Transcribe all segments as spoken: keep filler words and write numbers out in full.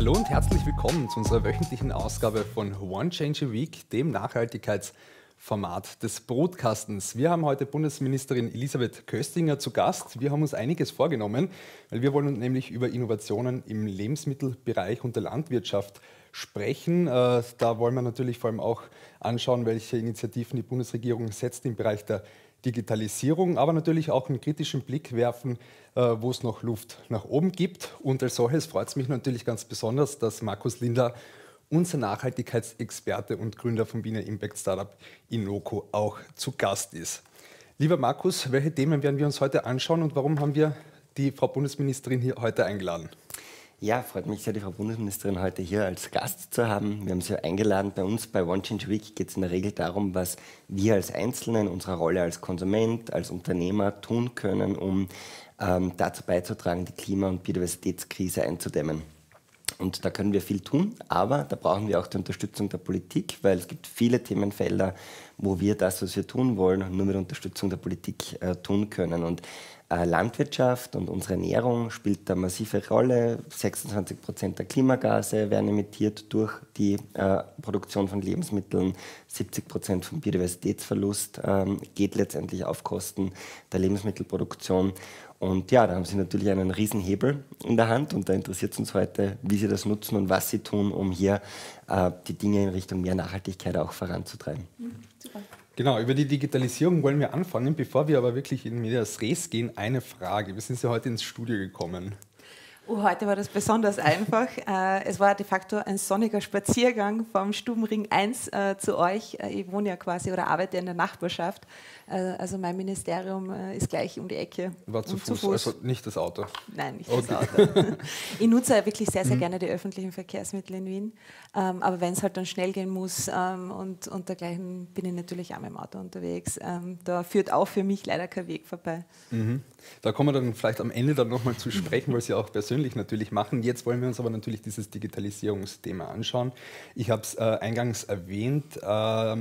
Hallo und herzlich willkommen zu unserer wöchentlichen Ausgabe von One Change a Week, dem Nachhaltigkeitsformat des Brotkastens. Wir haben heute Bundesministerin Elisabeth Köstinger zu Gast. Wir haben uns einiges vorgenommen, weil wir wollen nämlich über Innovationen im Lebensmittelbereich und der Landwirtschaft sprechen. Da wollen wir natürlich vor allem auch anschauen, welche Initiativen die Bundesregierung setzt im Bereich der Digitalisierung, aber natürlich auch einen kritischen Blick werfen, wo es noch Luft nach oben gibt. Und als solches freut es mich natürlich ganz besonders, dass Markus Lindner, unser Nachhaltigkeitsexperte und Gründer vom Wiener Impact Startup Innoco, auch zu Gast ist. Lieber Markus, welche Themen werden wir uns heute anschauen und warum haben wir die Frau Bundesministerin hier heute eingeladen? Ja, freut mich sehr, die Frau Bundesministerin heute hier als Gast zu haben. Wir haben sie eingeladen. Bei uns bei One Change a Week geht es in der Regel darum, was wir als Einzelne in unserer Rolle als Konsument, als Unternehmer tun können, um ähm, dazu beizutragen, die Klima- und Biodiversitätskrise einzudämmen. Und da können wir viel tun, aber da brauchen wir auch die Unterstützung der Politik, weil es gibt viele Themenfelder, wo wir das, was wir tun wollen, nur mit Unterstützung der Politik äh, tun können. Und äh, Landwirtschaft und unsere Ernährung spielt da massive Rolle. sechsundzwanzig Prozent der Klimagase werden emittiert durch die äh, Produktion von Lebensmitteln. siebzig Prozent vom Biodiversitätsverlust ähm, geht letztendlich auf Kosten der Lebensmittelproduktion. Und ja, da haben Sie natürlich einen riesen Hebel in der Hand und da interessiert es uns heute, wie Sie das nutzen und was Sie tun, um hier äh, die Dinge in Richtung mehr Nachhaltigkeit auch voranzutreiben. Mhm, super. Genau, über die Digitalisierung wollen wir anfangen. Bevor wir aber wirklich in medias res gehen, eine Frage. Wir sind ja heute ins Studio gekommen. Oh, heute war das besonders einfach. Äh, es war de facto ein sonniger Spaziergang vom Stubenring eins äh, zu euch. Äh, ich wohne ja quasi oder arbeite in der Nachbarschaft. Äh, also mein Ministerium äh, ist gleich um die Ecke. War zu, Fuß, zu Fuß, also nicht das Auto? Nein, nicht okay. das Auto. Ich nutze wirklich sehr, sehr gerne die öffentlichen Verkehrsmittel in Wien. Ähm, aber wenn es halt dann schnell gehen muss ähm, und, und dergleichen, bin ich natürlich auch mit dem Auto unterwegs. Ähm, da führt auch für mich leider kein Weg vorbei. Mhm. Da kommen wir dann vielleicht am Ende dann nochmal zu sprechen, weil Sie auch persönlich natürlich machen. Jetzt wollen wir uns aber natürlich dieses Digitalisierungsthema anschauen. Ich habe es äh, eingangs erwähnt, äh,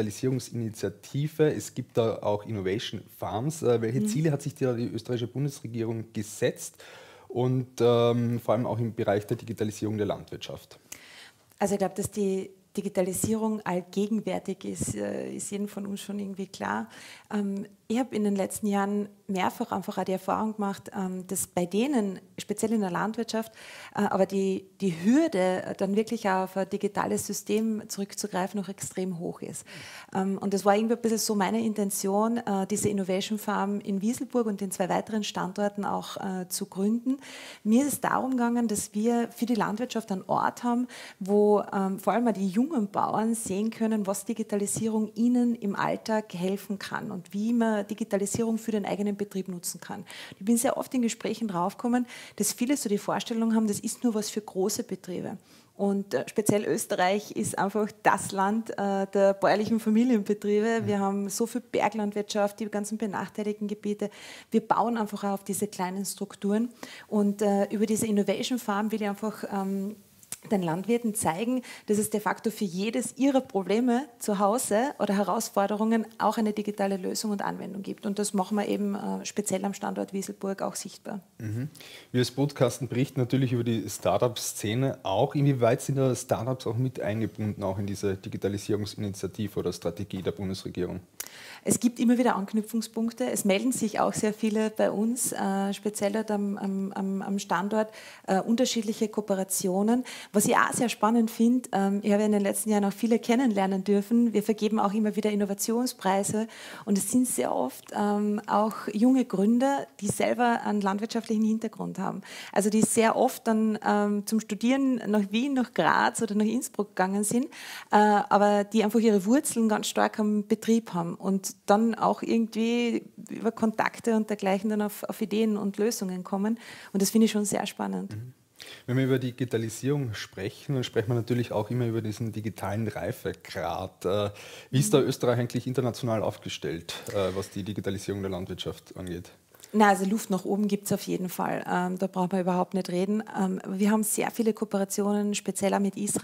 Digitalisierungsinitiative. Es gibt da auch Innovation Farms. Äh, welche mhm. Ziele hat sich die, die österreichische Bundesregierung gesetzt und ähm, vor allem auch im Bereich der Digitalisierung der Landwirtschaft? Also ich glaube, dass die Digitalisierung allgegenwärtig ist, äh, ist jedem von uns schon irgendwie klar. Ähm, ich habe in den letzten Jahren mehrfach einfach auch die Erfahrung gemacht, ähm, dass bei denen, speziell in der Landwirtschaft, äh, aber die, die Hürde, dann wirklich auch auf ein digitales System zurückzugreifen, noch extrem hoch ist. Ähm, und das war irgendwie ein bisschen so meine Intention, äh, diese Innovation Farm in Wieselburg und den zwei weiteren Standorten auch äh, zu gründen. Mir ist es darum gegangen, dass wir für die Landwirtschaft einen Ort haben, wo ähm, vor allem auch die jungen Bauern sehen können, was Digitalisierung ihnen im Alltag helfen kann und wie man Digitalisierung für den eigenen Betrieb nutzen kann. Ich bin sehr oft in Gesprächen draufgekommen, dass viele so die Vorstellung haben, das ist nur was für große Betriebe. Und äh, speziell Österreich ist einfach das Land äh, der bäuerlichen Familienbetriebe. Wir haben so viel Berglandwirtschaft, die ganzen benachteiligten Gebiete. Wir bauen einfach auch auf diese kleinen Strukturen. Und äh, über diese Innovation Farm will ich einfach ähm, den Landwirten zeigen, dass es de facto für jedes ihrer Probleme zu Hause oder Herausforderungen auch eine digitale Lösung und Anwendung gibt. Und das machen wir eben äh, speziell am Standort Wieselburg auch sichtbar. Mhm. Wir als Podcasten berichten natürlich über die Startup-Szene auch. Inwieweit sind da Startups auch mit eingebunden, auch in diese Digitalisierungsinitiative oder Strategie der Bundesregierung? Es gibt immer wieder Anknüpfungspunkte. Es melden sich auch sehr viele bei uns, äh, speziell dort am, am, am Standort, äh, unterschiedliche Kooperationen. Was ich auch sehr spannend finde, ähm, ich habe in den letzten Jahren auch viele kennenlernen dürfen. Wir vergeben auch immer wieder Innovationspreise und es sind sehr oft ähm, auch junge Gründer, die selber einen landwirtschaftlichen Hintergrund haben. Also die sehr oft dann ähm, zum Studieren nach Wien, nach Graz oder nach Innsbruck gegangen sind, äh, aber die einfach ihre Wurzeln ganz stark am Betrieb haben und dann auch irgendwie über Kontakte und dergleichen dann auf, auf Ideen und Lösungen kommen. Und das finde ich schon sehr spannend. Mhm. Wenn wir über Digitalisierung sprechen, dann sprechen wir natürlich auch immer über diesen digitalen Reifegrad. Wie ist da Österreich eigentlich international aufgestellt, was die Digitalisierung der Landwirtschaft angeht? Na, also Luft nach oben gibt es auf jeden Fall. Ähm, da brauchen wir überhaupt nicht reden. Ähm, wir haben sehr viele Kooperationen, speziell auch mit Israel.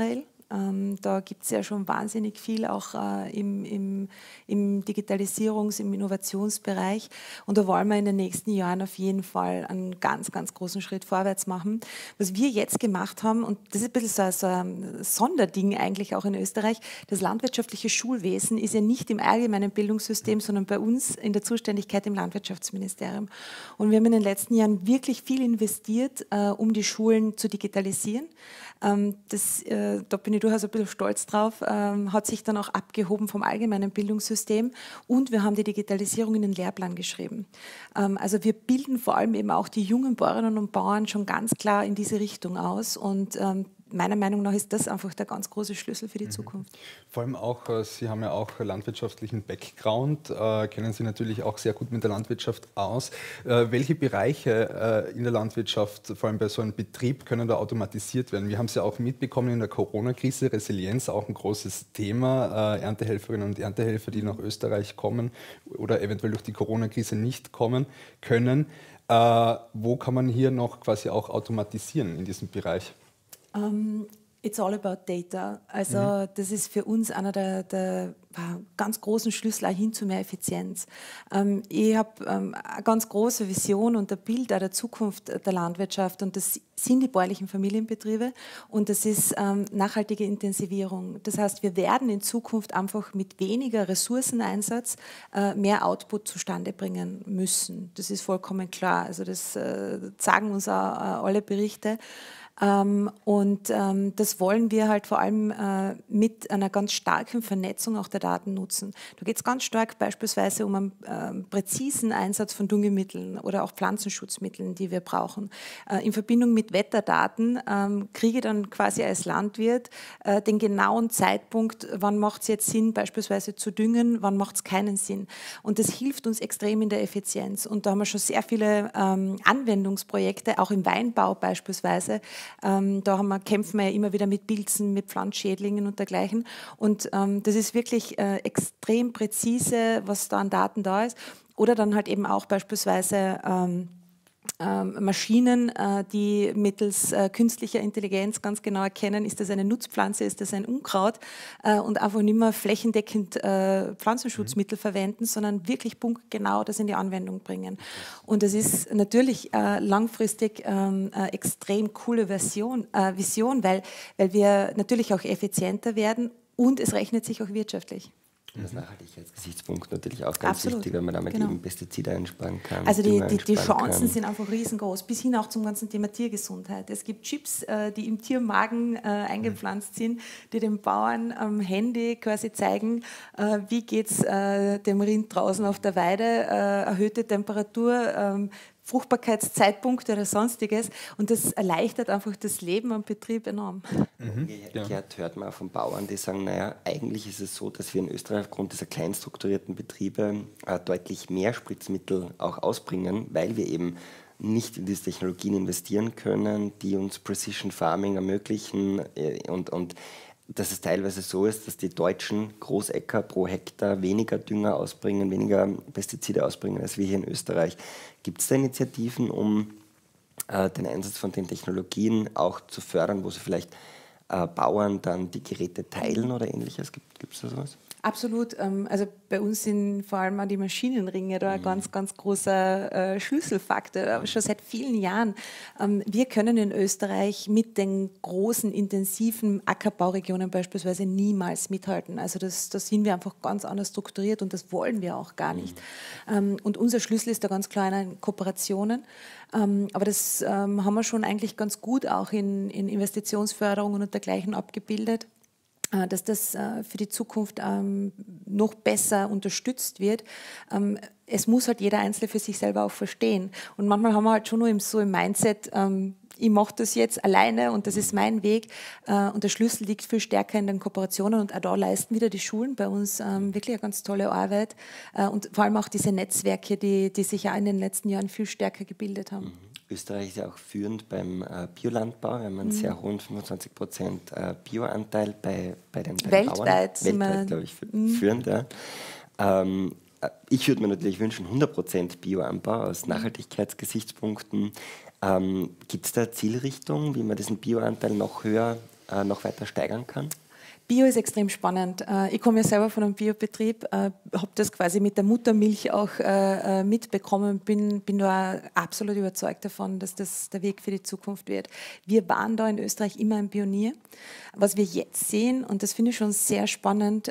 Ähm, da gibt es ja schon wahnsinnig viel auch äh, im, im, im Digitalisierungs-, im Innovationsbereich. Und da wollen wir in den nächsten Jahren auf jeden Fall einen ganz, ganz großen Schritt vorwärts machen. Was wir jetzt gemacht haben, und das ist ein bisschen so, so ein Sonderding eigentlich auch in Österreich, das landwirtschaftliche Schulwesen ist ja nicht im allgemeinen Bildungssystem, sondern bei uns in der Zuständigkeit im Landwirtschaftsministerium. Und wir haben in den letzten Jahren wirklich viel investiert, äh, um die Schulen zu digitalisieren. Ähm, das, äh, da bin ich durchaus ein bisschen stolz drauf, ähm, hat sich dann auch abgehoben vom allgemeinen Bildungssystem, und wir haben die Digitalisierung in den Lehrplan geschrieben. Ähm, also wir bilden vor allem eben auch die jungen Bäuerinnen und Bauern schon ganz klar in diese Richtung aus, und ähm, meiner Meinung nach ist das einfach der ganz große Schlüssel für die mhm. Zukunft. Vor allem auch, äh, Sie haben ja auch landwirtschaftlichen Background, äh, kennen Sie natürlich auch sehr gut mit der Landwirtschaft aus. Äh, welche Bereiche äh, in der Landwirtschaft, vor allem bei so einem Betrieb, können da automatisiert werden? Wir haben es ja auch mitbekommen in der Corona-Krise, Resilienz auch ein großes Thema, äh, Erntehelferinnen und Erntehelfer, die nach Österreich kommen oder eventuell durch die Corona-Krise nicht kommen können. Äh, wo kann man hier noch quasi auch automatisieren in diesem Bereich? Um, it's all about data. Also mhm. das ist für uns einer der, der ganz großen Schlüssel hin zu mehr Effizienz. Ähm, ich habe ähm, eine ganz große Vision und ein Bild auch der Zukunft der Landwirtschaft, und das sind die bäuerlichen Familienbetriebe, und das ist ähm, nachhaltige Intensivierung. Das heißt, wir werden in Zukunft einfach mit weniger Ressourceneinsatz äh, mehr Output zustande bringen müssen. Das ist vollkommen klar. Also das äh, sagen uns auch äh, alle Berichte. Ähm, und ähm, das wollen wir halt vor allem äh, mit einer ganz starken Vernetzung auch der Daten nutzen. Da geht es ganz stark beispielsweise um einen äh, präzisen Einsatz von Düngemitteln oder auch Pflanzenschutzmitteln, die wir brauchen. Äh, in Verbindung mit Wetterdaten ähm, kriege ich dann quasi als Landwirt äh, den genauen Zeitpunkt, wann macht es jetzt Sinn, beispielsweise zu düngen, wann macht es keinen Sinn. Und das hilft uns extrem in der Effizienz. Und da haben wir schon sehr viele ähm, Anwendungsprojekte, auch im Weinbau beispielsweise. Ähm, da haben wir, kämpfen wir ja immer wieder mit Pilzen, mit Pflanzschädlingen und dergleichen. Und ähm, das ist wirklich äh, extrem präzise, was da an Daten da ist. Oder dann halt eben auch beispielsweise ähm, Ähm, Maschinen, äh, die mittels äh, künstlicher Intelligenz ganz genau erkennen, ist das eine Nutzpflanze, ist das ein Unkraut, äh, und einfach nicht mehr flächendeckend äh, Pflanzenschutzmittel mhm. verwenden, sondern wirklich punktgenau das in die Anwendung bringen. Und das ist natürlich äh, langfristig ähm, eine extrem coole Version, äh, Vision, weil, weil wir natürlich auch effizienter werden, und es rechnet sich auch wirtschaftlich. Das Nachhaltigkeitsgesichtspunkt natürlich auch ganz Absolut. wichtig, weil man damit genau. eben Pestizide einsparen kann. Also die, die, die Chancen kann. sind einfach riesengroß, bis hin auch zum ganzen Thema Tiergesundheit. Es gibt Chips, äh, die im Tiermagen äh, eingepflanzt mhm. sind, die den Bauern am Handy quasi zeigen, äh, wie geht es äh, dem Rind draußen auf der Weide, äh, erhöhte Temperatur, ähm, Fruchtbarkeitszeitpunkte oder sonstiges, und das erleichtert einfach das Leben am Betrieb enorm. Mhm. Umgekehrt hört man auch von Bauern, die sagen, naja, eigentlich ist es so, dass wir in Österreich aufgrund dieser klein strukturierten Betriebe äh, deutlich mehr Spritzmittel auch ausbringen, weil wir eben nicht in diese Technologien investieren können, die uns Precision Farming ermöglichen, äh, und, und dass es teilweise so ist, dass die deutschen Großäcker pro Hektar weniger Dünger ausbringen, weniger Pestizide ausbringen als wir hier in Österreich. Gibt es da Initiativen, um äh, den Einsatz von den Technologien auch zu fördern, wo sie vielleicht äh, Bauern dann die Geräte teilen oder ähnliches? Gibt es da sowas? Absolut. Also bei uns sind vor allem auch die Maschinenringe da ein ganz, ganz großer Schlüsselfaktor, schon seit vielen Jahren. Wir können in Österreich mit den großen, intensiven Ackerbauregionen beispielsweise niemals mithalten. Also das, das sind wir einfach ganz anders strukturiert, und das wollen wir auch gar nicht. Und unser Schlüssel ist da ganz klar in Kooperationen. Aber das haben wir schon eigentlich ganz gut auch in, in Investitionsförderungen und dergleichen abgebildet, dass das für die Zukunft noch besser unterstützt wird. Es muss halt jeder Einzelne für sich selber auch verstehen. Und manchmal haben wir halt schon nur so im Mindset, ich mache das jetzt alleine und das ist mein Weg. Und der Schlüssel liegt viel stärker in den Kooperationen, und auch da leisten wieder die Schulen bei uns wirklich eine ganz tolle Arbeit. Und vor allem auch diese Netzwerke, die, die sich ja in den letzten Jahren viel stärker gebildet haben. Österreich ist ja auch führend beim äh, Biolandbau. Wir haben einen mhm. sehr hohen fünfundzwanzig Prozent äh, Bioanteil bei, bei den, bei den Bauern. Weltweit, glaube ich, mhm. führend. Ja. Ähm, ich würde mir natürlich wünschen, hundert Prozent Bioanbau aus Nachhaltigkeitsgesichtspunkten. Ähm, Gibt es da eine Zielrichtung, wie man diesen Bioanteil noch höher, äh, noch weiter steigern kann? Bio ist extrem spannend. Ich komme ja selber von einem Biobetrieb, habe das quasi mit der Muttermilch auch mitbekommen, bin, bin da absolut überzeugt davon, dass das der Weg für die Zukunft wird. Wir waren da in Österreich immer ein Pionier. Was wir jetzt sehen, und das finde ich schon sehr spannend,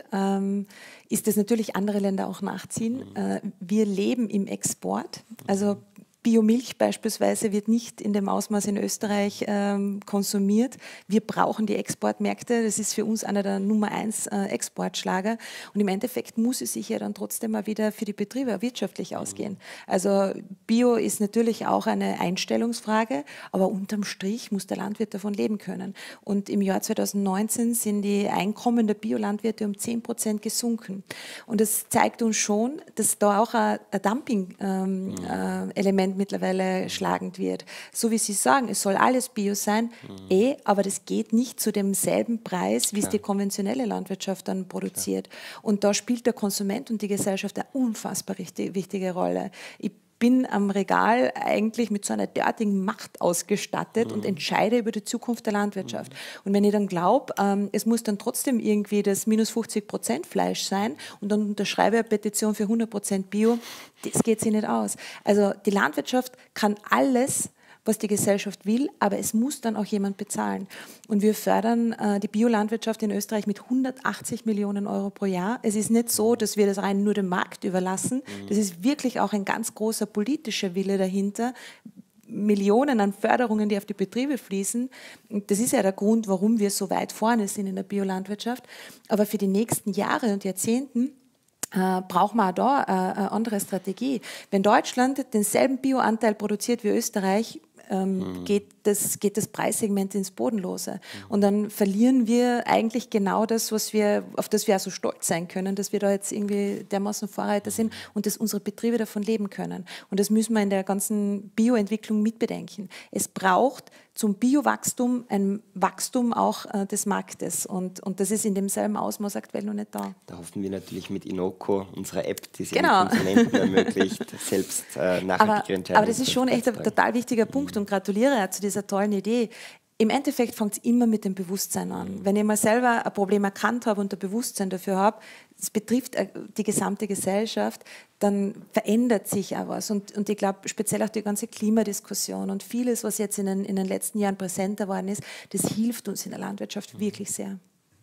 ist, dass natürlich andere Länder auch nachziehen. Wir leben im Export, also Biomilch beispielsweise wird nicht in dem Ausmaß in Österreich ähm, konsumiert. Wir brauchen die Exportmärkte. Das ist für uns einer der Nummer eins äh, Exportschlager. Und im Endeffekt muss es sich ja dann trotzdem mal wieder für die Betriebe wirtschaftlich ausgehen. Also Bio ist natürlich auch eine Einstellungsfrage, aber unterm Strich muss der Landwirt davon leben können. Und im Jahr zweitausendneunzehn sind die Einkommen der Biolandwirte um zehn Prozent gesunken. Und das zeigt uns schon, dass da auch ein, ein Dumping-Element ähm, äh, mittlerweile schlagend wird. So wie Sie sagen, es soll alles Bio sein, mhm. eh, aber das geht nicht zu demselben Preis, wie Klar. es die konventionelle Landwirtschaft dann produziert. Klar. Und da spielt der Konsument und die Gesellschaft eine unfassbar richtig, wichtige Rolle. Ich bin am Regal eigentlich mit so einer derartigen Macht ausgestattet mhm. und entscheide über die Zukunft der Landwirtschaft. Mhm. Und wenn ich dann glaube, ähm, es muss dann trotzdem irgendwie das minus fünfzig Prozent Fleisch sein und dann unterschreibe ich eine Petition für hundert Prozent Bio, das geht sich nicht aus. Also die Landwirtschaft kann alles, was die Gesellschaft will, aber es muss dann auch jemand bezahlen. Und wir fördern äh, die Biolandwirtschaft in Österreich mit hundertachtzig Millionen Euro pro Jahr. Es ist nicht so, dass wir das rein nur dem Markt überlassen. Das ist wirklich auch ein ganz großer politischer Wille dahinter. Millionen an Förderungen, die auf die Betriebe fließen. Und das ist ja der Grund, warum wir so weit vorne sind in der Biolandwirtschaft. Aber für die nächsten Jahre und Jahrzehnten Äh, braucht man auch da äh, eine andere Strategie. Wenn Deutschland denselben Bioanteil produziert wie Österreich, ähm, mhm. geht, das, geht das Preissegment ins Bodenlose. Mhm. Und dann verlieren wir eigentlich genau das, was wir, auf das wir auch so stolz sein können, dass wir da jetzt irgendwie dermaßen Vorreiter sind und dass unsere Betriebe davon leben können. Und das müssen wir in der ganzen Bioentwicklung mitbedenken. Es braucht zum Biowachstum ein Wachstum auch äh, des Marktes. Und, und das ist in demselben Ausmaß aktuell noch nicht da. Da hoffen wir natürlich mit Inoco, unserer App, die es genau. den Konsumenten ermöglicht, selbst äh, nachhaltige aber, Entscheidungen. Aber das ist schon echt ein total wichtiger Punkt und gratuliere zu dieser tollen Idee. Im Endeffekt fängt es immer mit dem Bewusstsein an. Wenn ich mal selber ein Problem erkannt habe und ein Bewusstsein dafür habe, es betrifft die gesamte Gesellschaft, dann verändert sich auch was. Und, und ich glaube, speziell auch die ganze Klimadiskussion und vieles, was jetzt in den, in den letzten Jahren präsenter worden ist, das hilft uns in der Landwirtschaft wirklich sehr.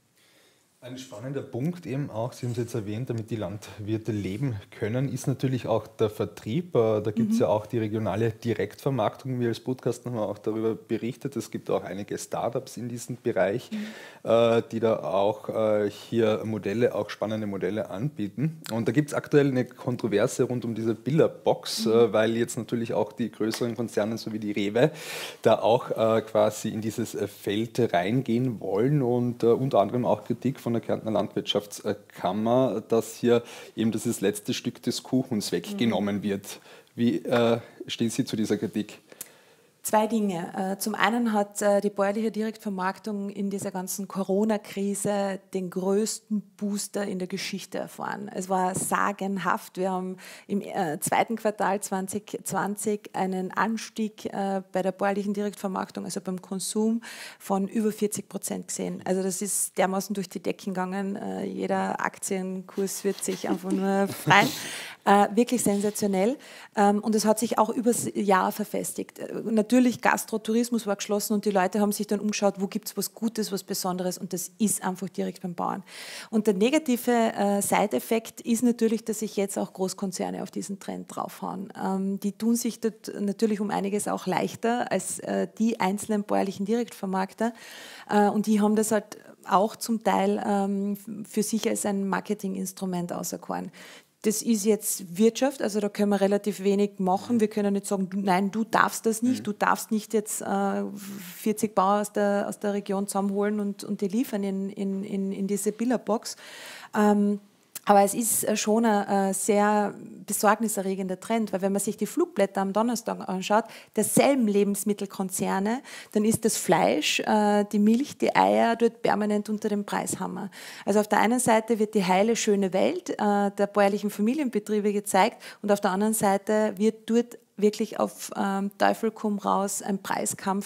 Ein spannender Punkt eben auch, Sie haben es jetzt erwähnt, damit die Landwirte leben können, ist natürlich auch der Vertrieb. Da gibt es mhm. ja auch die regionale Direktvermarktung. Wir als Podcast haben auch darüber berichtet. Es gibt auch einige Startups in diesem Bereich, mhm. äh, die da auch äh, hier Modelle, auch spannende Modelle anbieten. Und da gibt es aktuell eine Kontroverse rund um diese Bilderbox, mhm. äh, weil jetzt natürlich auch die größeren Konzerne, so wie die Rewe, da auch äh, quasi in dieses Feld reingehen wollen und äh, unter anderem auch Kritik von der Kärntner Landwirtschaftskammer, dass hier eben dieses letzte Stück des Kuchens weggenommen mhm. wird. Wie äh, stehen Sie zu dieser Kritik? Zwei Dinge. Zum einen hat die bäuerliche Direktvermarktung in dieser ganzen Corona-Krise den größten Booster in der Geschichte erfahren. Es war sagenhaft. Wir haben im zweiten Quartal zwanzig zwanzig einen Anstieg bei der bäuerlichen Direktvermarktung, also beim Konsum, von über vierzig Prozent gesehen. Also das ist dermaßen durch die Decken gegangen. Jeder Aktienkurs wird sich einfach nur freuen. Wirklich sensationell. Und es hat sich auch übers Jahr verfestigt. Natürlich, Gastrotourismus war geschlossen und die Leute haben sich dann umgeschaut, wo gibt es was Gutes, was Besonderes, und das ist einfach direkt beim Bauern. Und der negative äh, Side-Effekt ist natürlich, dass sich jetzt auch Großkonzerne auf diesen Trend draufhauen. Ähm, die tun sich dort natürlich um einiges auch leichter als äh, die einzelnen bäuerlichen Direktvermarkter, äh, und die haben das halt auch zum Teil ähm, für sich als ein Marketinginstrument auserkoren. Das ist jetzt Wirtschaft, also da können wir relativ wenig machen. Wir können nicht sagen, nein, du darfst das nicht, du darfst nicht jetzt äh, vierzig Bauern aus der, aus der Region zusammenholen und, und die liefern in, in, in, in diese Bilderbox. Ähm, Aber es ist schon ein sehr besorgniserregender Trend, weil wenn man sich die Flugblätter am Donnerstag anschaut, derselben Lebensmittelkonzerne, dann ist das Fleisch, die Milch, die Eier dort permanent unter dem Preishammer. Also auf der einen Seite wird die heile, schöne Welt der bäuerlichen Familienbetriebe gezeigt und auf der anderen Seite wird dort wirklich auf Teufel komm raus ein Preiskampf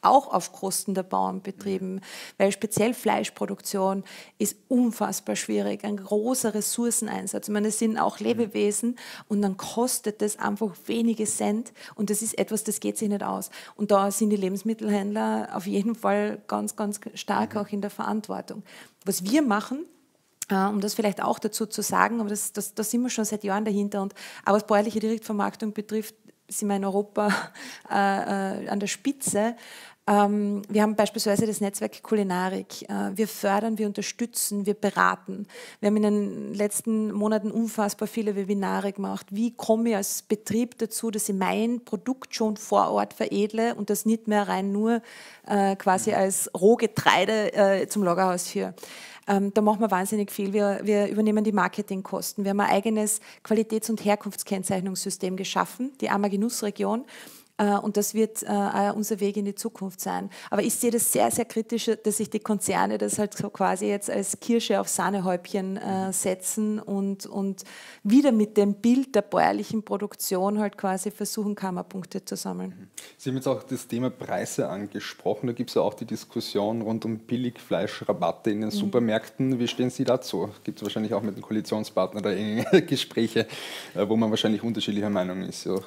auch auf Kosten der Bauern betrieben, weil speziell Fleischproduktion ist unfassbar schwierig, ein großer Ressourceneinsatz. Ich meine, es sind auch Lebewesen und dann kostet das einfach wenige Cent und das ist etwas, das geht sich nicht aus. Und da sind die Lebensmittelhändler auf jeden Fall ganz, ganz stark auch in der Verantwortung. Was wir machen, Uh, um das vielleicht auch dazu zu sagen, aber das, das, da sind wir schon seit Jahren dahinter. Und auch was bäuerliche Direktvermarktung betrifft, sind wir in Europa uh, uh, an der Spitze. Um, wir haben beispielsweise das Netzwerk Kulinarik. Uh, wir fördern, wir unterstützen, wir beraten. Wir haben in den letzten Monaten unfassbar viele Webinare gemacht. Wie komme ich als Betrieb dazu, dass ich mein Produkt schon vor Ort veredle und das nicht mehr rein nur uh, quasi als Rohgetreide uh, zum Lagerhaus führe. Ähm, da machen wir wahnsinnig viel. Wir, wir übernehmen die Marketingkosten. Wir haben ein eigenes Qualitäts- und Herkunftskennzeichnungssystem geschaffen, die Ammer Genussregion. Äh, und das wird äh, auch unser Weg in die Zukunft sein. Aber ich sehe das sehr, sehr kritisch, dass sich die Konzerne das halt so quasi jetzt als Kirsche auf Sahnehäubchen äh, setzen und, und wieder mit dem Bild der bäuerlichen Produktion halt quasi versuchen, Karma-Punkte zu sammeln. Sie haben jetzt auch das Thema Preise angesprochen. Da gibt es ja auch die Diskussion rund um Billigfleischrabatte in den mhm. Supermärkten. Wie stehen Sie dazu? Gibt es wahrscheinlich auch mit dem Koalitionspartner da enge Gespräche, wo man wahrscheinlich unterschiedlicher Meinung ist? Ja.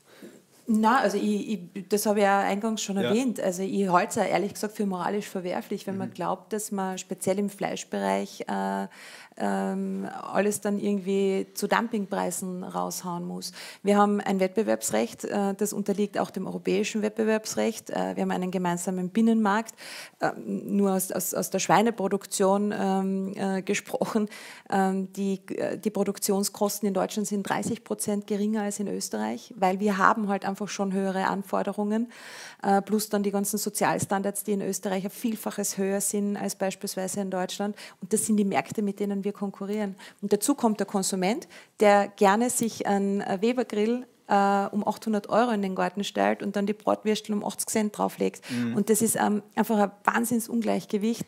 Na, also ich, ich, das habe ich ja eingangs schon ja. erwähnt. Also ich halte es ehrlich gesagt für moralisch verwerflich, wenn mhm. man glaubt, dass man speziell im Fleischbereich äh, ähm, alles dann irgendwie zu Dumpingpreisen raushauen muss. Wir haben ein Wettbewerbsrecht, äh, das unterliegt auch dem europäischen Wettbewerbsrecht. Äh, wir haben einen gemeinsamen Binnenmarkt. Äh, nur aus, aus, aus der Schweineproduktion ähm, äh, gesprochen. Ähm, die, die Produktionskosten in Deutschland sind dreißig Prozent geringer als in Österreich, weil wir haben halt einfach schon höhere Anforderungen, äh, plus dann die ganzen Sozialstandards, die in Österreich ein Vielfaches höher sind als beispielsweise in Deutschland. Und das sind die Märkte, mit denen wir konkurrieren. Und dazu kommt der Konsument, der gerne sich einen Weber-Grill äh, um achthundert Euro in den Garten stellt und dann die Bratwürstel um achtzig Cent drauflegt. Mhm. Und das ist ähm, einfach ein Wahnsinnsungleichgewicht,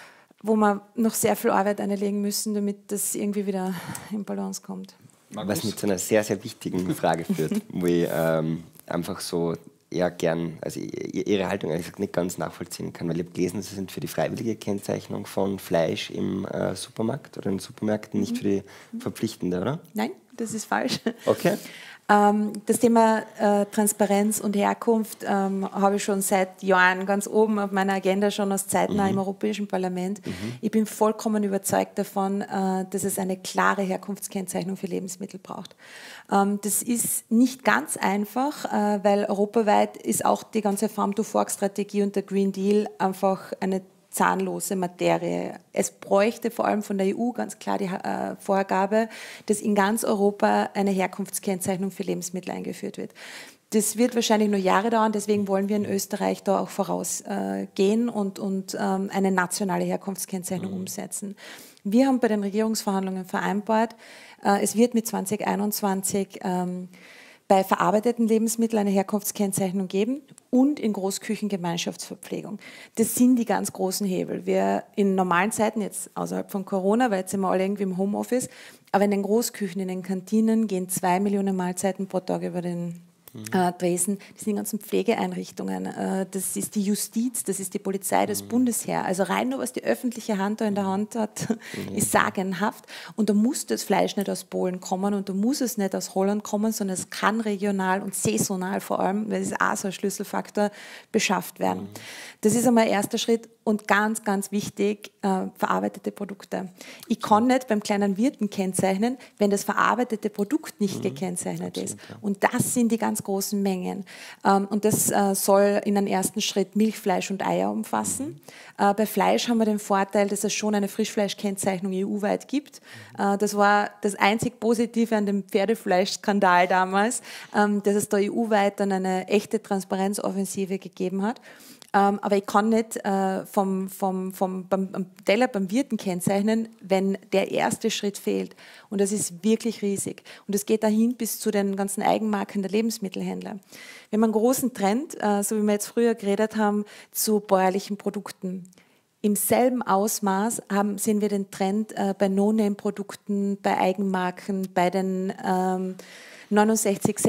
wo wir noch sehr viel Arbeit einlegen müssen, damit das irgendwie wieder in Balance kommt. Markus? Was mit so einer sehr, sehr wichtigen Frage führt, wo ich ähm, einfach so eher gern, also Ihre Haltung ehrlich gesagt nicht ganz nachvollziehen kann, weil ich habe gelesen, Sie sind für die freiwillige Kennzeichnung von Fleisch im äh, Supermarkt oder in den Supermärkten, nicht für die verpflichtende, oder? Nein, das ist falsch. Okay. Ähm, das Thema äh, Transparenz und Herkunft ähm, habe ich schon seit Jahren ganz oben auf meiner Agenda, schon aus Zeiten mhm. im Europäischen Parlament. Mhm. Ich bin vollkommen überzeugt davon, äh, dass es eine klare Herkunftskennzeichnung für Lebensmittel braucht. Ähm, das ist nicht ganz einfach, äh, weil europaweit ist auch die ganze Farm-to-Fork-Strategie und der Green Deal einfach eine zahnlose Materie. Es bräuchte vor allem von der E U ganz klar die äh, Vorgabe, dass in ganz Europa eine Herkunftskennzeichnung für Lebensmittel eingeführt wird. Das wird wahrscheinlich nur Jahre dauern, deswegen wollen wir in Österreich da auch vorausgehen äh, und, und ähm, eine nationale Herkunftskennzeichnung mhm. umsetzen. Wir haben bei den Regierungsverhandlungen vereinbart, äh, es wird mit zwanzig einundzwanzig ähm, bei verarbeiteten Lebensmitteln eine Herkunftskennzeichnung geben und in Großküchen Gemeinschaftsverpflegung. Das sind die ganz großen Hebel. Wir in normalen Zeiten, jetzt außerhalb von Corona, weil jetzt sind wir alle irgendwie im Homeoffice, aber in den Großküchen, in den Kantinen gehen zwei Millionen Mahlzeiten pro Tag über den Äh, Dresden, das sind die ganzen Pflegeeinrichtungen, äh, das ist die Justiz, das ist die Polizei, das mhm. Bundesheer. Also rein nur, was die öffentliche Hand da in der Hand hat, mhm. ist sagenhaft. Und da muss das Fleisch nicht aus Polen kommen und da muss es nicht aus Holland kommen, sondern es kann regional und saisonal vor allem, weil das ist auch so ein Schlüsselfaktor, beschafft werden. Mhm. Das ist einmal ein erster Schritt und ganz, ganz wichtig, äh, verarbeitete Produkte. Ich kann nicht beim kleinen Wirten kennzeichnen, wenn das verarbeitete Produkt nicht mhm. gekennzeichnet Absolut, ist. Ja. Und das sind die ganz großen Mengen. Ähm, und das äh, soll in einem ersten Schritt Milch, Fleisch und Eier umfassen. Mhm. Äh, bei Fleisch haben wir den Vorteil, dass es schon eine Frischfleischkennzeichnung E U-weit gibt. Mhm. Äh, das war das einzig Positive an dem Pferdefleischskandal damals, ähm, dass es da E U-weit dann eine echte Transparenzoffensive gegeben hat. Ähm, aber ich kann nicht äh, vom, vom, vom, beim, beim Teller beim Wirten kennzeichnen, wenn der erste Schritt fehlt. Und das ist wirklich riesig. Und es geht dahin bis zu den ganzen Eigenmarken der Lebensmittelhändler. Wir haben einen großen Trend, äh, so wie wir jetzt früher geredet haben, zu bäuerlichen Produkten. Im selben Ausmaß haben, sehen wir den Trend äh, bei No-Name-Produkten, bei Eigenmarken, bei den ähm, neunundsechzig Cent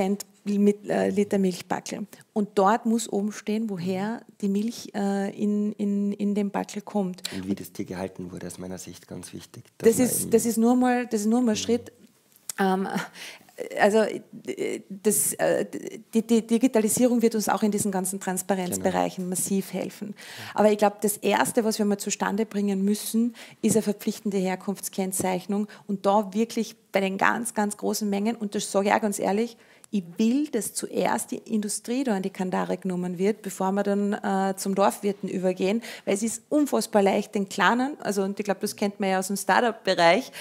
mit äh, Liter Milchbackel. Und dort muss oben stehen, woher die Milch äh, in, in, in den Backel kommt. Und wie das Tier gehalten wurde, aus meiner Sicht ganz wichtig. Das ist, das ist nur mal, das ist nur mal ein Schritt. Ähm, also das, die, die Digitalisierung wird uns auch in diesen ganzen Transparenzbereichen genau. massiv helfen. Aber ich glaube, das Erste, was wir mal zustande bringen müssen, ist eine verpflichtende Herkunftskennzeichnung und da wirklich bei den ganz, ganz großen Mengen, und das sage ich auch ganz ehrlich, ich will, dass zuerst die Industrie da an die Kandare genommen wird, bevor wir dann äh, zum Dorfwirten übergehen, weil es ist unfassbar leicht, den Kleinen, also und ich glaube, das kennt man ja aus dem Startup-Bereich,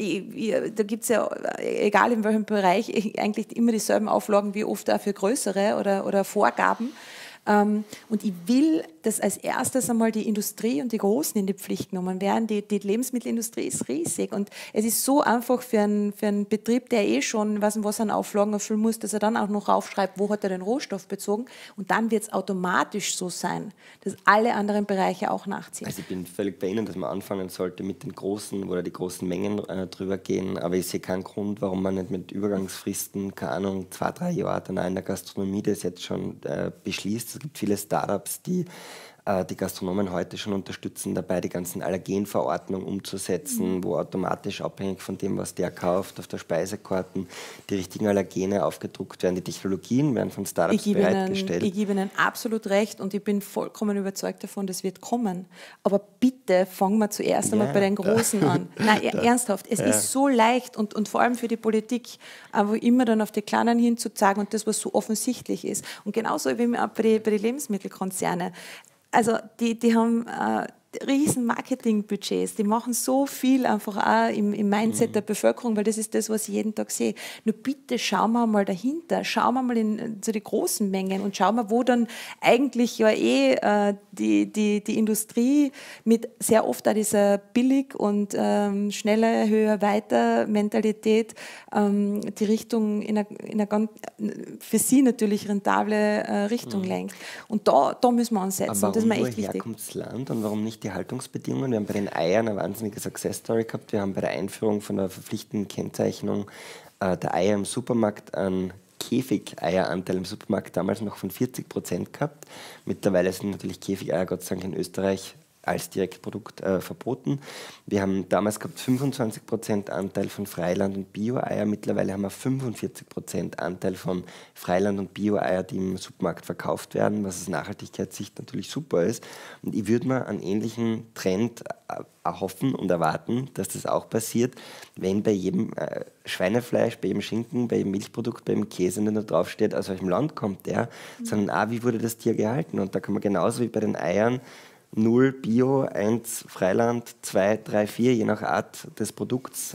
äh, da gibt es ja, egal in welchem Bereich, eigentlich immer dieselben Auflagen wie oft auch für größere oder, oder Vorgaben. Ähm, und ich will, dass als erstes einmal die Industrie und die Großen in die Pflicht genommen werden. Die, die Lebensmittelindustrie ist riesig und es ist so einfach für einen, für einen Betrieb, der eh schon, was, was an Auflagen erfüllen muss, dass er dann auch noch raufschreibt, wo hat er den Rohstoff bezogen, und dann wird es automatisch so sein, dass alle anderen Bereiche auch nachziehen. Also ich bin völlig bei Ihnen, dass man anfangen sollte mit den großen oder die großen Mengen äh, drüber gehen, aber ich sehe keinen Grund, warum man nicht mit Übergangsfristen, keine Ahnung, zwei, drei Jahre dann auch in der Gastronomie das jetzt schon äh, beschließt. Es gibt viele Startups, die äh, die Gastronomen heute schon unterstützen dabei, die ganzen Allergenverordnungen umzusetzen, mhm. wo automatisch abhängig von dem, was der kauft, auf der Speisekarten die richtigen Allergene aufgedruckt werden. Die Technologien werden von Startups ich bereitgestellt. Ihnen, ich gebe Ihnen absolut recht und ich bin vollkommen überzeugt davon, das wird kommen. Aber bitte fangen wir zuerst einmal ja, bei den Großen an. Nein, da, ernsthaft, es ja. ist so leicht und, und vor allem für die Politik, aber immer dann auf die Kleinen hinzuzeigen und das, was so offensichtlich ist. Und genauso wie auch bei den bei die Lebensmittelkonzerne. Also die, die haben äh, riesen Marketingbudgets, die machen so viel einfach auch im, im Mindset mhm. der Bevölkerung, weil das ist das, was ich jeden Tag sehe. Nur bitte schauen wir mal dahinter, schauen wir mal in, zu den großen Mengen und schauen wir, wo dann eigentlich ja eh äh, die, die, die Industrie mit sehr oft auch dieser billig und ähm, schneller, höher, weiter Mentalität ähm, die Richtung in eine, in eine ganz für sie natürlich rentable äh, Richtung mhm. lenkt. Und da, da müssen wir ansetzen. Aber das ist mir echt wichtig. Herkunftsland und warum nicht die Haltungsbedingungen? Wir haben bei den Eiern eine wahnsinnige Success-Story gehabt. Wir haben bei der Einführung von der verpflichtenden Kennzeichnung äh, der Eier im Supermarkt einen Käfigeieranteil im Supermarkt damals noch von vierzig Prozent gehabt. Mittlerweile sind natürlich Käfigeier Gott sei Dank in Österreich als Direktprodukt äh, verboten. Wir haben damals gehabt fünfundzwanzig Prozent Anteil von Freiland- und Bio-Eier. Mittlerweile haben wir fünfundvierzig Prozent Anteil von Freiland- und Bio-Eier, die im Supermarkt verkauft werden, was aus Nachhaltigkeitssicht natürlich super ist. Und ich würde mir einen ähnlichen Trend erhoffen und erwarten, dass das auch passiert, wenn bei jedem äh, Schweinefleisch, bei jedem Schinken, bei jedem Milchprodukt, bei jedem Käse nicht nur draufsteht, aus welchem Land kommt der, mhm. sondern auch, wie wurde das Tier gehalten. Und da kann man genauso wie bei den Eiern null Bio, eins Freiland, zwei, drei, vier, je nach Art des Produkts,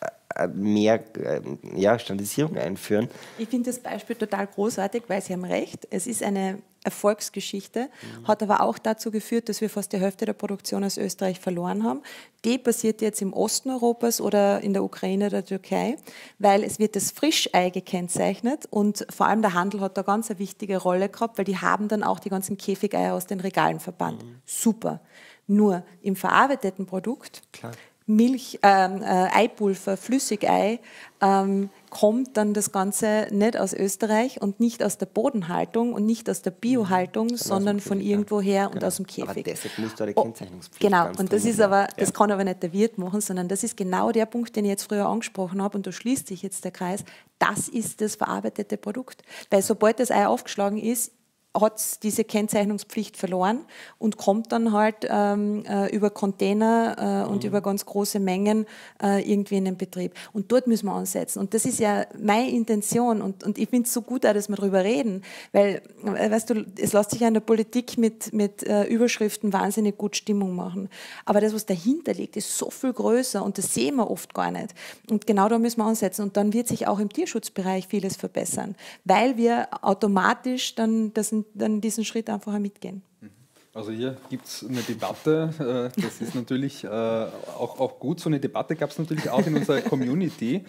mehr äh, ja, Standardisierung einführen. Ich finde das Beispiel total großartig, weil Sie haben recht, es ist eine Erfolgsgeschichte, mhm. hat aber auch dazu geführt, dass wir fast die Hälfte der Produktion aus Österreich verloren haben. Die passiert jetzt im Osten Europas oder in der Ukraine oder der Türkei, weil es wird das Frischei gekennzeichnet und vor allem der Handel hat da ganz eine wichtige Rolle gehabt, weil die haben dann auch die ganzen Käfigeier aus den Regalen verbannt. Mhm. Super. Nur im verarbeiteten Produkt Klar. Milch, ähm, äh, Eipulver, Flüssigei, ähm, kommt dann das Ganze nicht aus Österreich und nicht aus der Bodenhaltung und nicht aus der Biohaltung, mhm. sondern von irgendwoher genau. und aus dem Käfig. Aber deshalb muss da die oh, Kennzeichnungspflicht Genau, und das ist aber, das ja. kann aber nicht der Wirt machen, sondern das ist genau der Punkt, den ich jetzt früher angesprochen habe und da schließt sich jetzt der Kreis. Das ist das verarbeitete Produkt. Weil sobald das Ei aufgeschlagen ist, hat es diese Kennzeichnungspflicht verloren und kommt dann halt ähm, äh, über Container äh, und mhm. über ganz große Mengen äh, irgendwie in den Betrieb. Und dort müssen wir ansetzen. Und das ist ja meine Intention. Und, und ich finde es so gut, auch, dass wir darüber reden, weil, äh, weißt du, es lässt sich ja in der Politik mit, mit äh, Überschriften wahnsinnig gut Stimmung machen. Aber das, was dahinter liegt, ist so viel größer und das sehen wir oft gar nicht. Und genau da müssen wir ansetzen. Und dann wird sich auch im Tierschutzbereich vieles verbessern, weil wir automatisch dann das dann diesen Schritt einfach mitgehen. Also hier gibt es eine Debatte, das ist natürlich auch, auch gut. So eine Debatte gab es natürlich auch in unserer Community.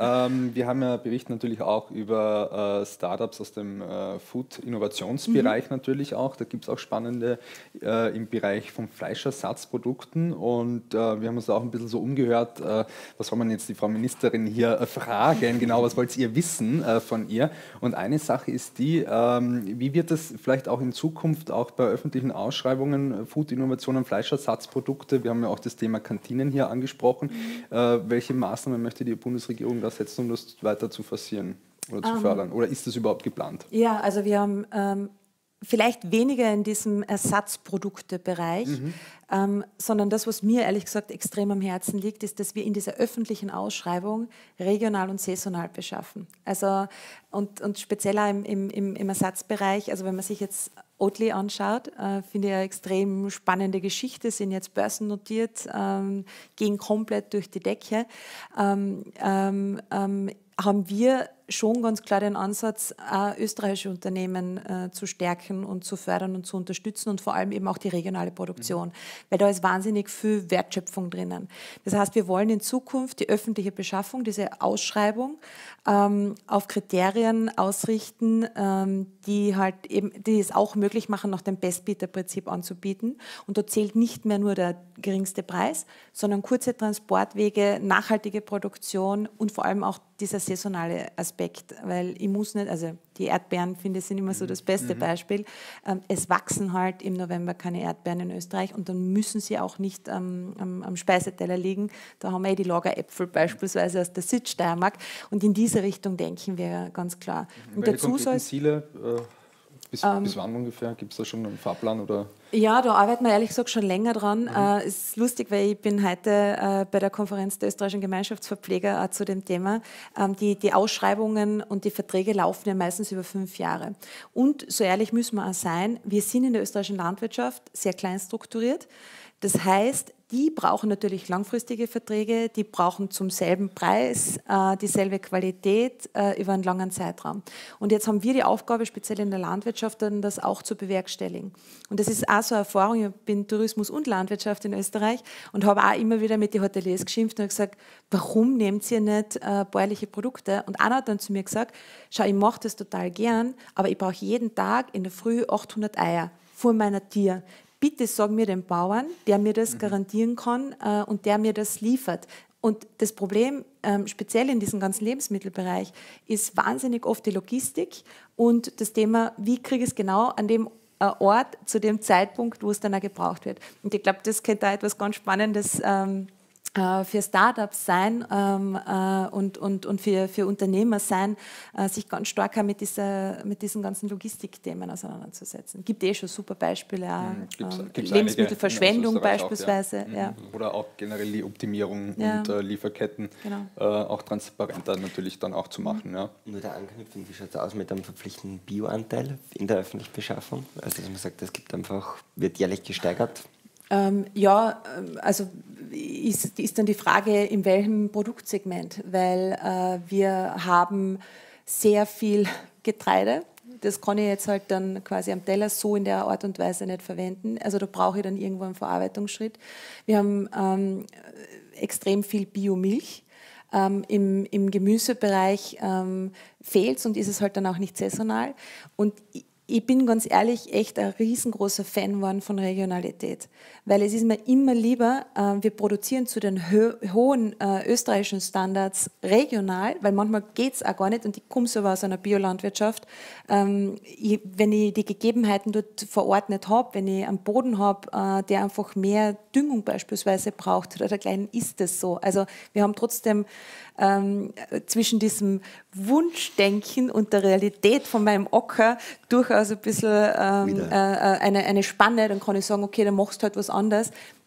Wir haben ja berichten natürlich auch über Startups aus dem Food-Innovationsbereich mhm. natürlich auch. Da gibt es auch spannende im Bereich von Fleischersatzprodukten. Und wir haben uns auch ein bisschen so umgehört, was soll man jetzt die Frau Ministerin hier fragen, genau, was wollt ihr wissen von ihr? Und eine Sache ist die, wie wird das vielleicht auch in Zukunft auch bei öffentlichen Ausschreibungen Ausschreibungen, Food-Innovationen, Fleischersatzprodukte. Wir haben ja auch das Thema Kantinen hier angesprochen. Mhm. Äh, welche Maßnahmen möchte die Bundesregierung da setzen, um das weiter zu forcieren oder zu um, fördern? Oder ist das überhaupt geplant? Ja, also wir haben ähm, vielleicht weniger in diesem Ersatzproduktebereich, mhm. ähm, sondern das, was mir ehrlich gesagt extrem am Herzen liegt, ist, dass wir in dieser öffentlichen Ausschreibung regional und saisonal beschaffen. Also und, und speziell auch im, im, im Ersatzbereich, also wenn man sich jetzt Oatly anschaut, äh, finde ich eine extrem spannende Geschichte, sind jetzt börsennotiert, ähm, gehen komplett durch die Decke. Ähm, ähm, ähm, haben wir schon ganz klar den Ansatz, auch österreichische Unternehmen äh, zu stärken und zu fördern und zu unterstützen und vor allem eben auch die regionale Produktion, mhm. weil da ist wahnsinnig viel Wertschöpfung drinnen. Das heißt, wir wollen in Zukunft die öffentliche Beschaffung, diese Ausschreibung, ähm, auf Kriterien ausrichten, ähm, die halt eben, die es auch möglich machen, nach dem Bestbieter-Prinzip anzubieten. Und da zählt nicht mehr nur der geringste Preis, sondern kurze Transportwege, nachhaltige Produktion und vor allem auch dieser saisonale Aspekt, weil ich muss nicht, also die Erdbeeren, finde ich, sind immer so das beste mhm. Beispiel. Ähm, es wachsen halt im November keine Erdbeeren in Österreich und dann müssen sie auch nicht ähm, am, am Speiseteller liegen. Da haben wir eh die Lageräpfel beispielsweise aus der Südsteiermark und in diese Richtung denken wir ganz klar. Mhm. Und dazu soll es Ziele äh, bis, ähm, bis wann ungefähr? Gibt es da schon einen Fahrplan oder? Ja, da arbeiten wir ehrlich gesagt schon länger dran. Es mhm. äh, ist lustig, weil ich bin heute äh, bei der Konferenz der österreichischen Gemeinschaftsverpfleger äh, zu dem Thema. Ähm, die, die Ausschreibungen und die Verträge laufen ja meistens über fünf Jahre. Und so ehrlich müssen wir auch sein, wir sind in der österreichischen Landwirtschaft sehr klein strukturiert. Das heißt, die brauchen natürlich langfristige Verträge, die brauchen zum selben Preis äh, dieselbe Qualität äh, über einen langen Zeitraum. Und jetzt haben wir die Aufgabe, speziell in der Landwirtschaft, dann das auch zu bewerkstelligen. Und das ist auch so eine Erfahrung, ich bin Tourismus und Landwirtschaft in Österreich und habe auch immer wieder mit den Hoteliers geschimpft und gesagt, warum nehmt ihr nicht äh, bäuerliche Produkte? Und einer hat dann zu mir gesagt, schau, ich mache das total gern, aber ich brauche jeden Tag in der Früh achthundert Eier von meiner Tier. Bitte sag mir den Bauern, der mir das garantieren kann äh, und der mir das liefert. Und das Problem, ähm, speziell in diesem ganzen Lebensmittelbereich, ist wahnsinnig oft die Logistik und das Thema, wie kriege ich es genau an dem äh, Ort zu dem Zeitpunkt, wo es dann auch gebraucht wird. Und ich glaube, das könnte da etwas ganz Spannendes ähm, für Startups sein ähm, äh, und, und, und für, für Unternehmer sein, äh, sich ganz stark mit, dieser, mit diesen ganzen Logistikthemen auseinanderzusetzen. Es gibt eh schon super Beispiele, mhm. gibt's, ähm, gibt's Lebensmittelverschwendung beispielsweise. Auch, ja. Ja. Oder auch generell die Optimierung ja. und äh, Lieferketten genau. äh, auch transparenter natürlich dann auch zu machen. Mhm. Ja. Nur da anknüpfen, wie schaut es aus mit einem verpflichtenden Bioanteil in der öffentlichen Beschaffung? Also dass man sagt, es gibt einfach, wird jährlich gesteigert. Ähm, ja, also ist, ist dann die Frage, in welchem Produktsegment, weil äh, wir haben sehr viel Getreide. Das kann ich jetzt halt dann quasi am Teller so in der Art und Weise nicht verwenden. Also da brauche ich dann irgendwo einen Verarbeitungsschritt. Wir haben ähm, extrem viel Biomilch. Ähm, im, Im Gemüsebereich ähm, fehlt es und ist es halt dann auch nicht saisonal. Und ich, Ich bin ganz ehrlich echt ein riesengroßer Fan geworden von Regionalität, weil es ist mir immer lieber, äh, wir produzieren zu den ho hohen äh, österreichischen Standards regional, weil manchmal geht es auch gar nicht und ich komme sogar aus einer Biolandwirtschaft. Ähm, ich, wenn ich die Gegebenheiten dort vor Ort nicht habe, wenn ich einen Boden habe, äh, der einfach mehr Düngung beispielsweise braucht oder dergleichen, ist das so. Also wir haben trotzdem ähm, zwischen diesem Wunschdenken und der Realität von meinem Acker durchaus ein bisschen ähm, äh, eine, eine Spanne, dann kann ich sagen, okay, dann machst du halt was anderes.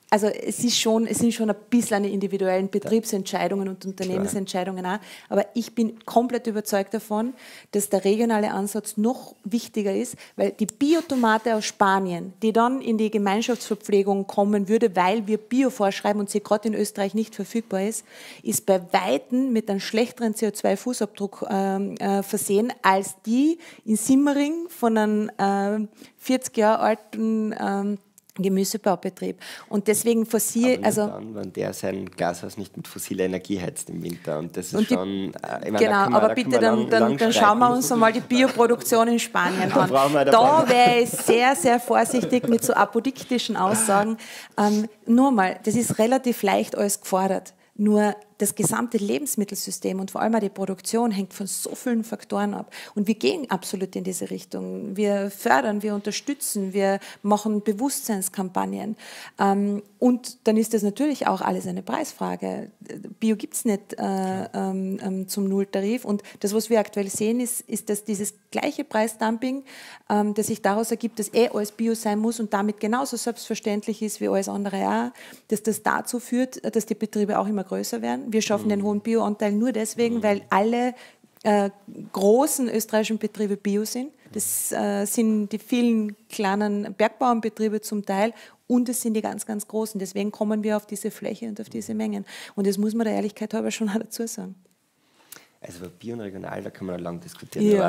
Also es, ist schon, es sind schon ein bisschen eine individuellen Betriebsentscheidungen und Unternehmensentscheidungen auch, aber ich bin komplett überzeugt davon, dass der regionale Ansatz noch wichtiger ist, weil die Biotomate aus Spanien, die dann in die Gemeinschaftsverpflegung kommen würde, weil wir Bio vorschreiben und sie gerade in Österreich nicht verfügbar ist, ist bei Weitem mit einem schlechteren C O zwei Fußabdruck ähm, äh, versehen, als die in Simmering von einem äh, vierzig Jahre alten ähm, Gemüsebaubetrieb. Und deswegen forciere also dann, wenn der sein Glashaus nicht mit fossiler Energie heizt im Winter. Und das ist und die, schon. Äh, ich meine, genau, da man, aber da bitte dann, lang, dann, lang dann schauen wir uns einmal die Bioproduktion in Spanien an. Da, da wäre ich sehr, sehr vorsichtig mit so apodiktischen Aussagen. Ähm, nur mal, das ist relativ leicht alles gefordert. Nur das gesamte Lebensmittelsystem und vor allem auch die Produktion hängt von so vielen Faktoren ab. Und wir gehen absolut in diese Richtung. Wir fördern, wir unterstützen, wir machen Bewusstseinskampagnen. Und dann ist das natürlich auch alles eine Preisfrage. Bio gibt es nicht äh, ähm, zum Nulltarif. Und das, was wir aktuell sehen, ist, ist dass dieses gleiche Preisdumping, ähm, das sich daraus ergibt, dass eh alles Bio sein muss und damit genauso selbstverständlich ist wie alles andere auch, dass das dazu führt, dass die Betriebe auch immer größer werden. Wir schaffen den hohen Bioanteil nur deswegen, weil alle äh, großen österreichischen Betriebe Bio sind. Das äh, sind die vielen kleinen Bergbauernbetriebe zum Teil und es sind die ganz, ganz großen. Deswegen kommen wir auf diese Fläche und auf diese Mengen. Und das muss man der Ehrlichkeit halber schon auch dazu sagen. Also bei Bio und Regional, da kann man lang diskutieren. Ja.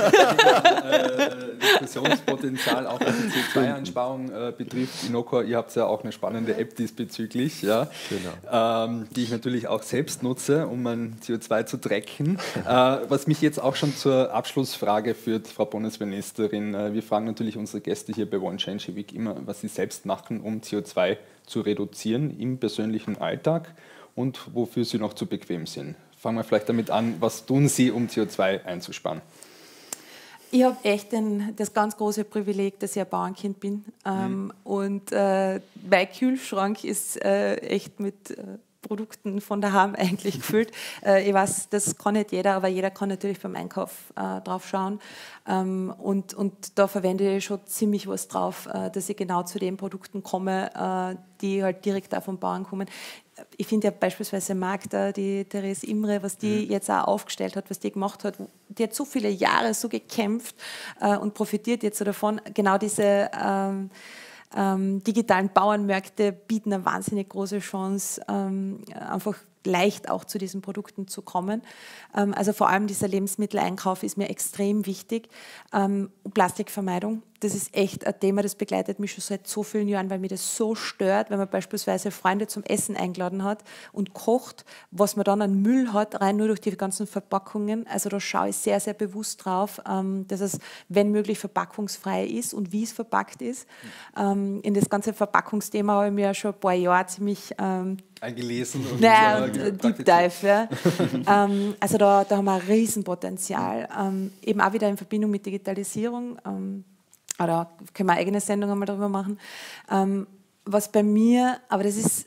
äh, Diskussionspotenzial auch was die C O zwei Einsparung äh, betrifft. Inokor, ihr habt ja auch eine spannende App diesbezüglich, ja, genau. ähm, die ich natürlich auch selbst nutze, um mein C O zwei zu tracken. Äh, was mich jetzt auch schon zur Abschlussfrage führt, Frau Bundesministerin. Äh, wir fragen natürlich unsere Gäste hier bei One Change Week immer, was sie selbst machen, um C O zwei zu reduzieren im persönlichen Alltag und wofür sie noch zu bequem sind. Fangen wir vielleicht damit an, was tun Sie, um C O zwei einzusparen? Ich habe echt den, das ganz große Privileg, dass ich ein Bauernkind bin. Ähm, mhm. Und äh, mein Kühlschrank ist äh, echt mit äh, Produkten von daheim eigentlich gefüllt. Äh, ich weiß, das kann nicht jeder, aber jeder kann natürlich beim Einkauf äh, drauf schauen. Ähm, und, und da verwende ich schon ziemlich was drauf, äh, dass ich genau zu den Produkten komme, äh, die halt direkt auch vom Bauern kommen. Ich finde ja beispielsweise Magda, die Therese Imre, was die mhm. jetzt auch aufgestellt hat, was die gemacht hat, die hat so viele Jahre so gekämpft äh, und profitiert jetzt so davon. Genau diese ähm, ähm, digitalen Bauernmärkte bieten eine wahnsinnig große Chance, ähm, einfach leicht auch zu diesen Produkten zu kommen. Ähm, also vor allem dieser Lebensmitteleinkauf ist mir extrem wichtig. Ähm, Plastikvermeidung, das ist echt ein Thema, das begleitet mich schon seit so vielen Jahren, weil mir das so stört, wenn man beispielsweise Freunde zum Essen eingeladen hat und kocht, was man dann an Müll hat, rein nur durch die ganzen Verpackungen. Also da schaue ich sehr, sehr bewusst drauf, ähm, dass es, wenn möglich, verpackungsfrei ist und wie es verpackt ist. Ähm, in das ganze Verpackungsthema habe ich mir ja schon ein paar Jahre ziemlich ähm, eingelesen und, naja, und äh, Deep Dive. Ja. ähm, also da, da haben wir ein Riesenpotenzial. Ähm, eben auch wieder in Verbindung mit Digitalisierung. Ähm, oder können wir eigene Sendungen mal darüber machen. Ähm, was bei mir, aber das ist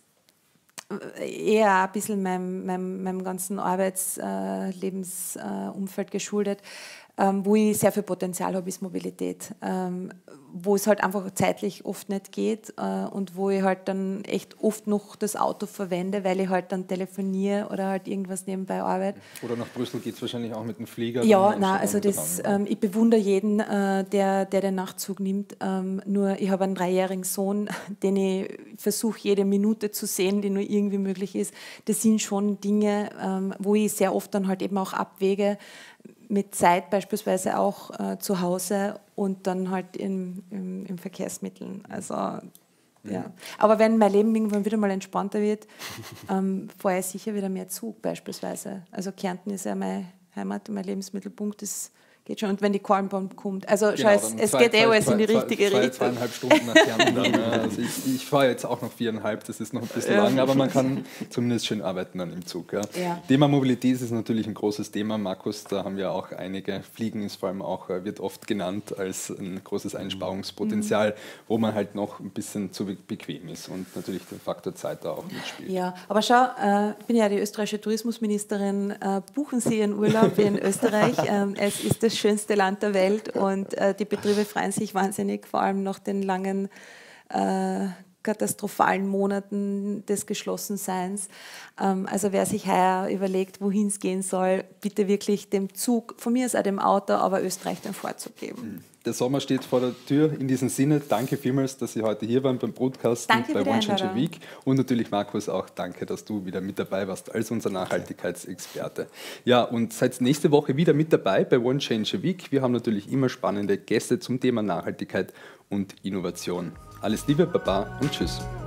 eher ein bisschen meinem, meinem, meinem ganzen Arbeitslebensumfeld äh, geschuldet, ähm, wo ich sehr viel Potenzial habe, ist Mobilität. Ähm, wo es halt einfach zeitlich oft nicht geht äh, und wo ich halt dann echt oft noch das Auto verwende, weil ich halt dann telefoniere oder halt irgendwas nebenbei arbeite. Oder nach Brüssel geht es wahrscheinlich auch mit dem Flieger. Ja, nein, also das, ähm, ich bewundere jeden, äh, der, der den Nachtzug nimmt. Ähm, nur ich habe einen dreijährigen Sohn, den ich versuche, jede Minute zu sehen, die nur irgendwie möglich ist. Das sind schon Dinge, ähm, wo ich sehr oft dann halt eben auch abwäge, mit Zeit beispielsweise auch äh, zu Hause und dann halt in, in, in Verkehrsmitteln. Also, ja. Ja. Aber wenn mein Leben irgendwann wieder mal entspannter wird, ähm, fahre ich sicher wieder mehr Zug beispielsweise. Also Kärnten ist ja meine Heimat, mein Lebensmittelpunkt, das geht schon. Und wenn die Kornbahn kommt, also genau, scheiß, es zwei, geht eh alles in die richtige zwei, Richtung. Zweieinhalb Stunden nach Kärnten dann. Also ich, ich fahre jetzt auch noch viereinhalb, das ist noch ein bisschen ja. lang, aber man kann zumindest schön arbeiten dann im Zug. Ja. Ja. Thema Mobilität ist natürlich ein großes Thema, Markus, da haben wir auch einige, Fliegen ist vor allem auch, wird oft genannt als ein großes Einsparungspotenzial, mhm. wo man halt noch ein bisschen zu bequem ist und natürlich der Faktor Zeit da auch mitspielt. Ja, aber schau, äh, ich bin ja die österreichische Tourismusministerin, äh, buchen Sie Ihren Urlaub in Österreich, ähm, es ist das schönste Land der Welt und äh, die Betriebe freuen sich wahnsinnig, vor allem nach den langen äh, katastrophalen Monaten des Geschlossenseins. Ähm, also wer sich heuer überlegt, wohin es gehen soll, bitte wirklich dem Zug, von mir aus auch dem Auto, aber Österreich den Vorzug geben. Der Sommer steht vor der Tür. In diesem Sinne, danke vielmals, dass Sie heute hier waren beim Broadcast bei One Change a Week. Und natürlich, Markus, auch danke, dass du wieder mit dabei warst als unser Nachhaltigkeitsexperte. Ja, und seid nächste Woche wieder mit dabei bei One Change a Week. Wir haben natürlich immer spannende Gäste zum Thema Nachhaltigkeit und Innovation. Alles Liebe, Baba und Tschüss.